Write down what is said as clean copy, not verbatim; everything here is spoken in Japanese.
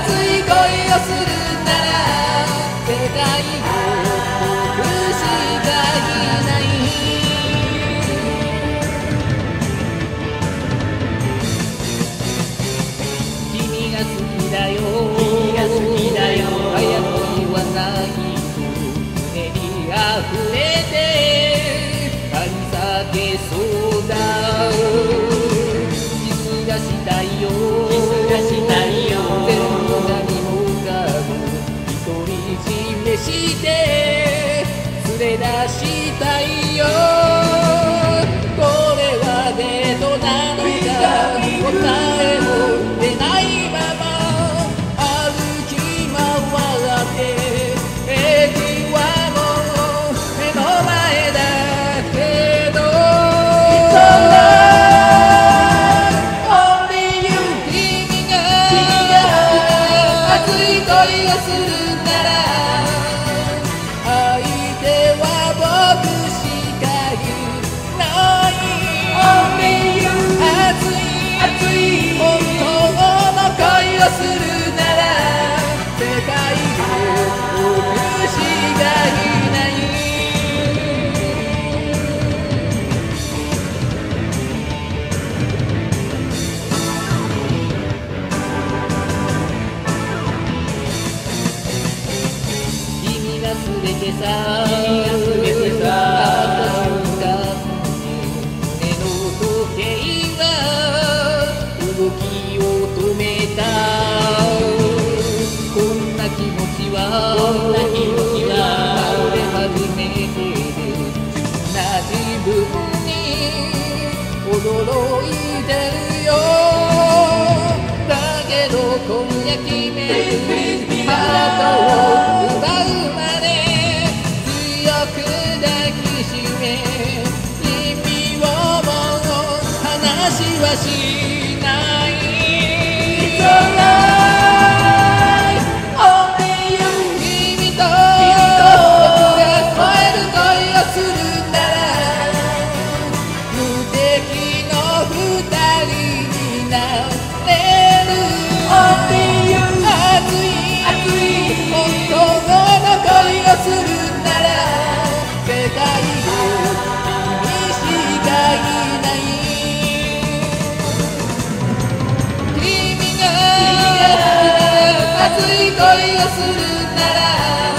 い恋をするなら世界の僕しかいない。君が好きだよ、君が好きだよ、早く言わないと胸に溢れて張り裂けそうだ。キスがしたいよ、キスがしたいよ、全部何もかも独り占めして連れ出したいよ。これはデートなのか答えも出ないまま歩き回って駅はもう目の前だけど Only you 君が熱い恋をするなら相手は僕しかいない。 Only you 熱い本当の恋をするなら世界で僕しかいない。君が全てさ、君が全てさ、あった瞬間胸の時計は動きを止めた。こんな気持ちは俺初めてで自分に驚いてるよ。だけど今夜決めるハートを奪うまで強く抱きしめ君をもう話はしない。It's alright Only you 君と僕が超える恋をするなら無敵の二人になれる。 Only you 熱い本当の恋をするなら世界で君しかいない。君が熱い恋をするなら